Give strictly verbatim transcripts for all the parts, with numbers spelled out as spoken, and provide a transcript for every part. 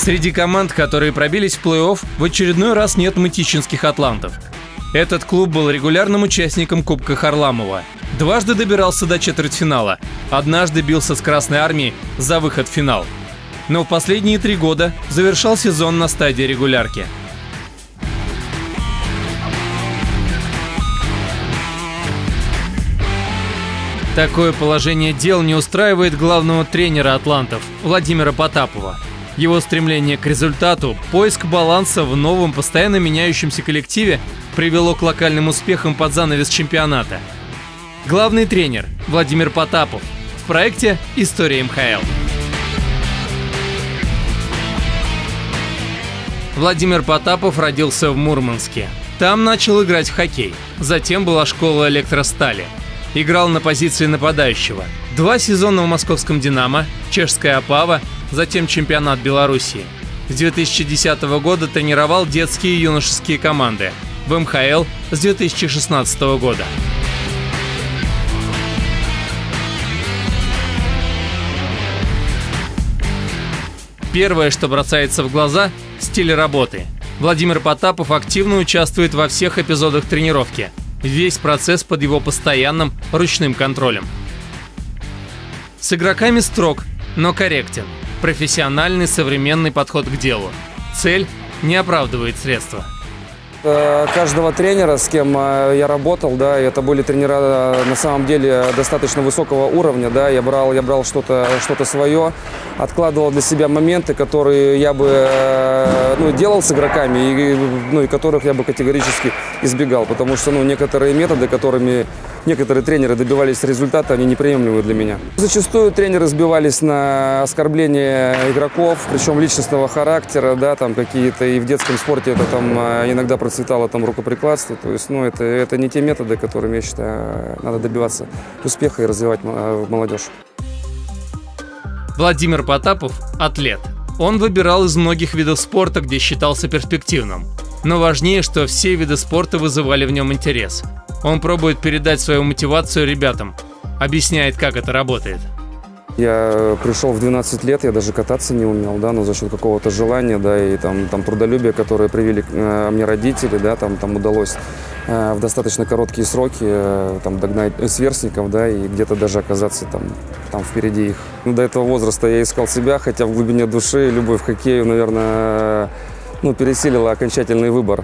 Среди команд, которые пробились в плей-офф, в очередной раз нет мытищинских атлантов. Этот клуб был регулярным участником Кубка Харламова. Дважды добирался до четвертьфинала, однажды бился с Красной Армией за выход в финал. Но в последние три года завершал сезон на стадии регулярки. Такое положение дел не устраивает главного тренера атлантов Владимира Потапова. Его стремление к результату, поиск баланса в новом, постоянно меняющемся коллективе привело к локальным успехам под занавес чемпионата. Главный тренер Владимир Потапов в проекте «История эм ха эл». Владимир Потапов родился в Мурманске. Там начал играть в хоккей. Затем была школа электростали. Играл на позиции нападающего. Два сезона в московском «Динамо», чешская «Опава», затем чемпионат Белоруссии. С две тысячи десятого года тренировал детские и юношеские команды. В эм ха эл с две тысячи шестнадцатого года. Первое, что бросается в глаза – стиль работы. Владимир Потапов активно участвует во всех эпизодах тренировки. Весь процесс под его постоянным ручным контролем. С игроками строг, но корректен. Профессиональный современный подход к делу. Цель не оправдывает средства. Каждого тренера, с кем я работал, да, это были тренера на самом деле достаточно высокого уровня, да, я брал, я брал что-то, что-то свое, откладывал для себя моменты, которые я бы, ну, делал с игроками, и, ну, и которых я бы категорически избегал, потому что, ну, некоторые методы, которыми некоторые тренеры добивались результата, они неприемлемы для меня. Зачастую тренеры сбивались на оскорбления игроков, причем личностного характера, да, там какие-то, и в детском спорте это там иногда процветало там рукоприкладство, то есть, ну, это, это не те методы, которыми, я считаю, надо добиваться успеха и развивать молодежь. Владимир Потапов – атлет. Он выбирал из многих видов спорта, где считался перспективным. Но важнее, что все виды спорта вызывали в нем интерес. Он пробует передать свою мотивацию ребятам, объясняет, как это работает. Я пришел в двенадцать лет, я даже кататься не умел, да, но за счет какого-то желания, да, и там, там трудолюбия, которые привили э, мне родители, да, там, там удалось э, в достаточно короткие сроки э, там, догнать сверстников, да, и где-то даже оказаться там, там впереди их. Ну, до этого возраста я искал себя, хотя в глубине души любовь к хоккею, наверное, ну, пересилила окончательный выбор.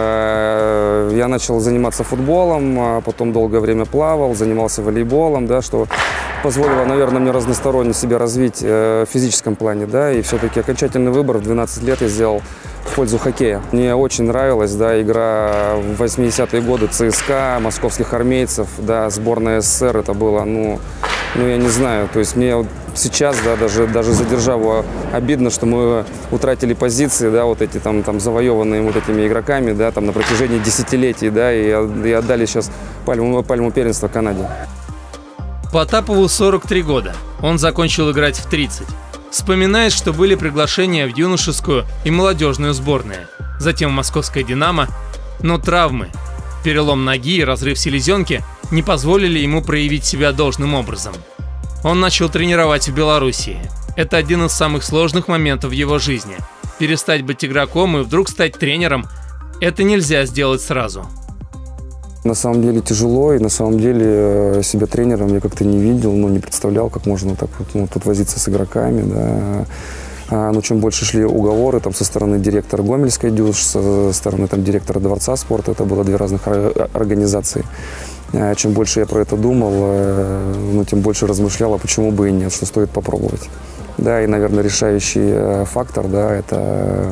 Я начал заниматься футболом, а потом долгое время плавал, занимался волейболом, да, что позволило, наверное, мне разносторонне себя развить в физическом плане, да, и все-таки окончательный выбор в двенадцать лет я сделал в пользу хоккея. Мне очень нравилась, да, игра в восьмидесятые годы ЦСКА, московских армейцев, да, сборная СССР, это было, ну, ну, я не знаю, то есть мне сейчас, да, даже, даже за державу обидно, что мы утратили позиции, да, вот эти там, там завоеванные вот этими игроками, да, там на протяжении десятилетий, да, и, и отдали сейчас пальму, пальму первенства Канаде. Потапову сорок три года. Он закончил играть в тридцать. Вспоминает, что были приглашения в юношескую и молодежную сборные, затем в московское «Динамо», но травмы, перелом ноги и разрыв селезенки не позволили ему проявить себя должным образом. Он начал тренировать в Белоруссии. Это один из самых сложных моментов в его жизни. Перестать быть игроком и вдруг стать тренером – это нельзя сделать сразу. На самом деле тяжело, и на самом деле себя тренером я как-то не видел, ну, не представлял, как можно так вот, ну, тут возиться с игроками, да. А, ну, чем больше шли уговоры там, со стороны директора Гомельской дюж, со стороны там, директора Дворца спорта, это было две разных организации. А, чем больше я про это думал, ну, тем больше размышлял, а почему бы и нет, что стоит попробовать. Да, и, наверное, решающий фактор, да, это,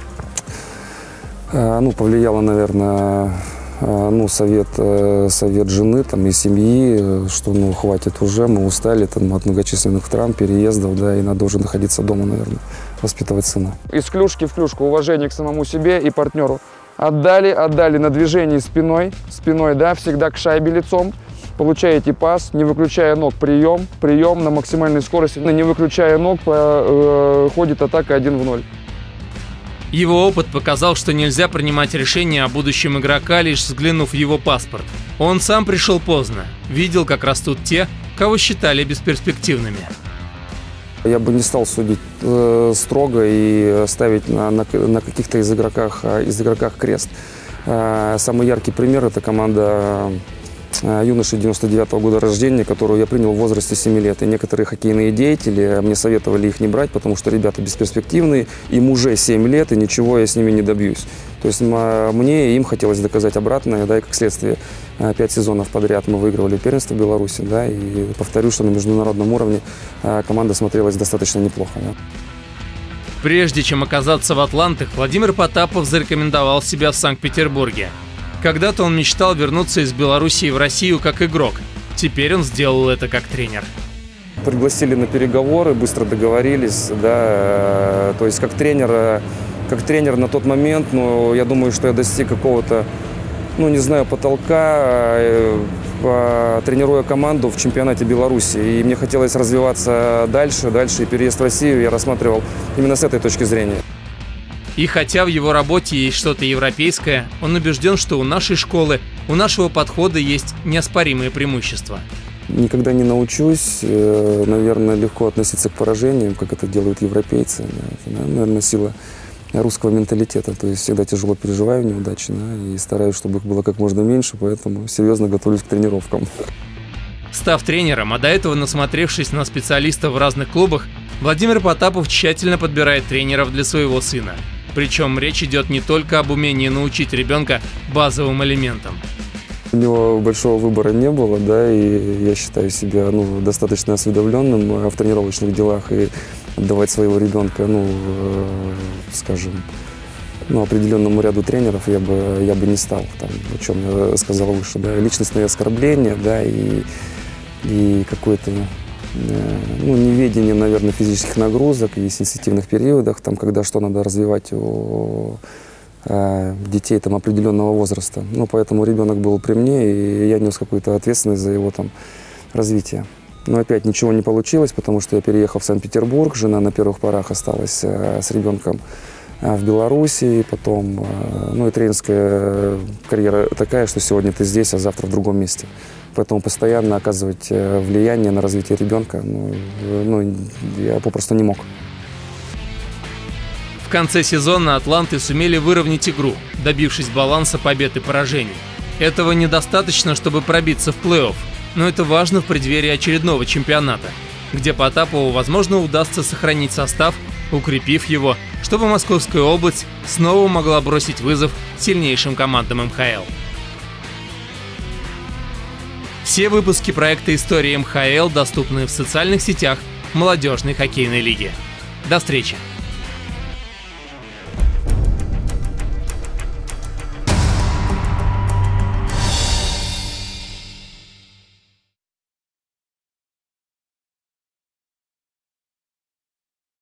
ну, повлияло, наверное, ну, совет, совет жены там, и семьи, что, ну, хватит уже, мы устали там, от многочисленных травм, переездов, да, и надо уже находиться дома, наверное, воспитывать сына. Из клюшки в клюшку, уважение к самому себе и партнеру. Отдали, отдали на движении спиной, спиной, да, всегда к шайбе лицом. Получаете пас, не выключая ног, прием, прием на максимальной скорости, не выключая ног, э, ходит атака один в ноль. Его опыт показал, что нельзя принимать решение о будущем игрока, лишь взглянув в его паспорт. Он сам пришел поздно, видел, как растут те, кого считали бесперспективными. Я бы не стал судить э, строго и ставить на, на, на каких-то из игроках, из игроках крест. Э, самый яркий пример – это команда э, юношей девяносто девятого года рождения, которую я принял в возрасте семи лет. И некоторые хоккейные деятели мне советовали их не брать, потому что ребята бесперспективные, им уже семь лет, и ничего я с ними не добьюсь. То есть мне и им хотелось доказать обратное, да, и как следствие пять сезонов подряд мы выигрывали первенство Беларуси, да, и повторю, что на международном уровне команда смотрелась достаточно неплохо. Да. Прежде чем оказаться в Атлантах, Владимир Потапов зарекомендовал себя в Санкт-Петербурге. Когда-то он мечтал вернуться из Белоруссии в Россию как игрок. Теперь он сделал это как тренер. Пригласили на переговоры, быстро договорились, да, то есть как тренер, как тренер на тот момент, но я думаю, что я достиг какого-то, ну, не знаю, потолка, тренируя команду в чемпионате Беларуси. И мне хотелось развиваться дальше, дальше. И переезд в Россию я рассматривал именно с этой точки зрения. И хотя в его работе есть что-то европейское, он убежден, что у нашей школы, у нашего подхода есть неоспоримые преимущества. Никогда не научусь, наверное, легко относиться к поражениям, как это делают европейцы. Это, наверное, сила русского менталитета, то есть всегда тяжело переживаю неудачи, да, и стараюсь, чтобы их было как можно меньше, поэтому серьезно готовлюсь к тренировкам. Став тренером, а до этого насмотревшись на специалистов в разных клубах, Владимир Потапов тщательно подбирает тренеров для своего сына. Причем речь идет не только об умении научить ребенка базовым элементам. У него большого выбора не было, да, и я считаю себя, ну, достаточно осведомленным в тренировочных делах, и отдавать своего ребенка, ну, э, скажем, ну, определенному ряду тренеров я бы, я бы не стал, там, о чем я сказал выше, да, личностные оскорбления, да, и, и какое-то, э, ну, неведение, наверное, физических нагрузок и сенситивных периодах, там, когда что надо развивать у э, детей там определенного возраста. Ну, поэтому ребенок был при мне, и я нес какую-то ответственность за его там развитие. Но опять ничего не получилось, потому что я переехал в Санкт-Петербург, жена на первых порах осталась э, с ребенком э, в Беларуси, потом, э, ну и тренерская карьера такая, что сегодня ты здесь, а завтра в другом месте. Поэтому постоянно оказывать э, влияние на развитие ребенка, ну, э, ну, я попросту не мог. В конце сезона атланты сумели выровнять игру, добившись баланса побед и поражений. Этого недостаточно, чтобы пробиться в плей-офф. Но это важно в преддверии очередного чемпионата, где Потапову, возможно, удастся сохранить состав, укрепив его, чтобы Московская область снова могла бросить вызов сильнейшим командам эм ха эл. Все выпуски проекта «История эм ха эл» доступны в социальных сетях молодежной хоккейной лиги. До встречи!